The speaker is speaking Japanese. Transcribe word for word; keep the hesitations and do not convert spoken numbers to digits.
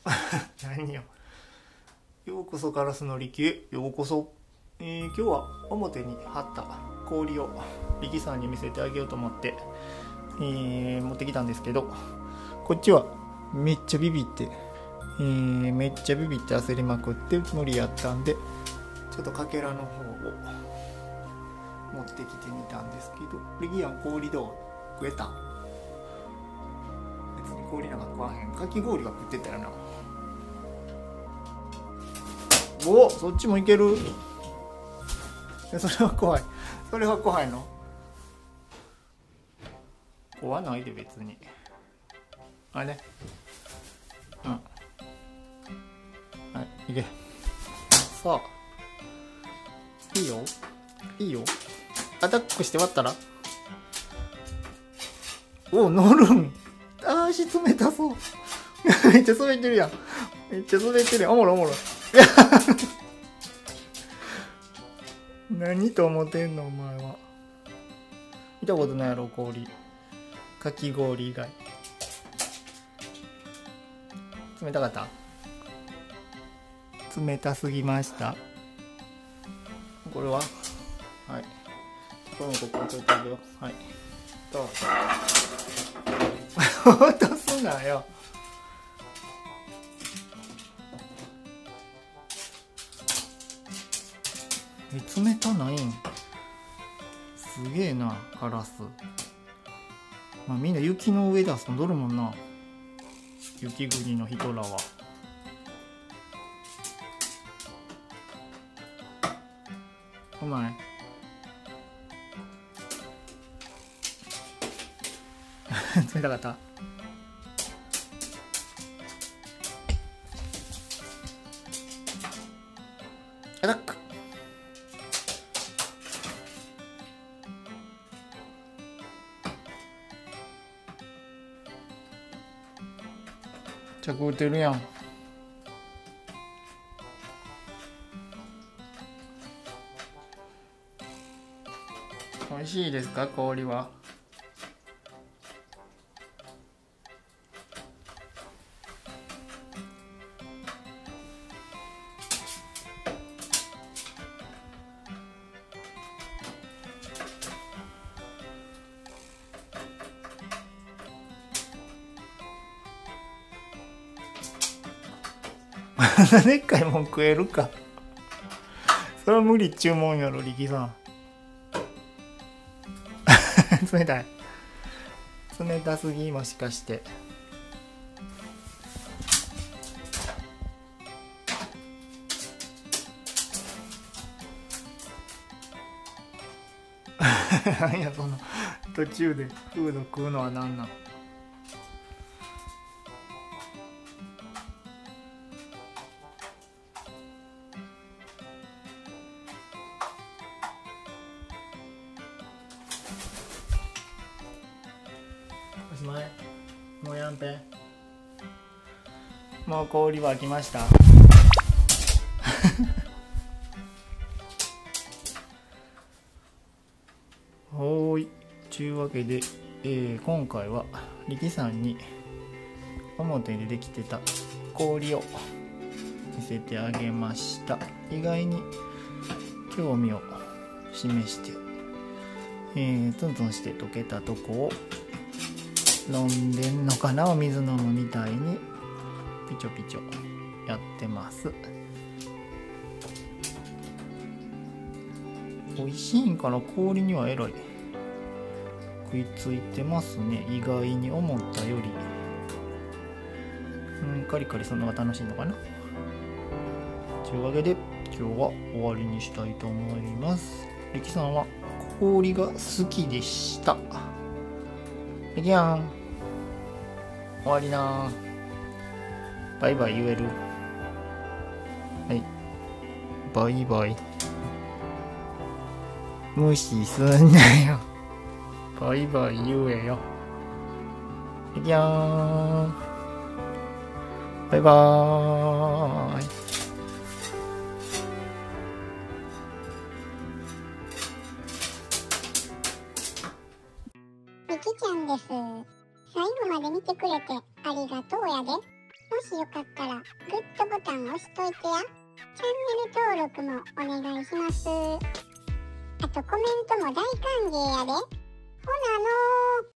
何よ。ようこそガラスの力へようこそ。えー、今日は表に貼った氷を力さんに見せてあげようと思って、えー、持ってきたんですけど、こっちはめっちゃビビって、えー、めっちゃビビって焦りまくって無理やったんで、ちょっとかけらの方を持ってきてみたんですけど、力やん氷どう食えた？別に氷なんか食わへん。かき氷が食ってたよな。お、そっちもいける？それは怖い。それは怖いの？怖ないで別に。あれ？うん。はい、いけ。さあ。いいよ。いいよ。アタックして割ったら？お、乗るん。あー、足冷たそう。めっちゃ滑ってるやん。めっちゃ滑ってるやん。おもろおもろ。何と思ってんのお前は。見たことないやろ氷。かき氷以外。冷たかった？冷たすぎました。これははい。これもここ置いてあげよう。はい。どうぞ。落とすなよ。え、冷たないん？すげえな、ガラス。まあみんな雪の上で遊んどるもんな。雪国の人らは。うまい。冷たかった？アタック。着打てるやん。美味しいですか氷は？でっかいもん食えるか。それは無理っちゅうもんやろ力さん。冷たい。冷たすぎもしかして。何やその途中でフード食うのは何なん？おしまい。もうやんぺん。もう氷は来ました。ほーい。ちゅうわけで、えー、今回は力さんに表でできてた氷を見せてあげました。意外に興味を示して、えー、ツンツンして溶けたとこを飲んでんのかな、お水飲むみたいにピチョピチョやってます。美味しいんかな、氷にはえらい食いついてますね。意外に思ったより。うん、カリカリするのが楽しいのかな。というわけで今日は終わりにしたいと思います。力さんは氷が好きでした。力やん終わりな。バイバイ言える？はい、バイバイ。無視すんなよ。バイバイ言えよ。いきやーん。バイバーイ。 みきちゃんです。最後まで見てくれてありがとうやで。 しよかったらグッドボタン押しといてや。チャンネル登録もお願いします。あとコメントも大歓迎やで。ほなのー。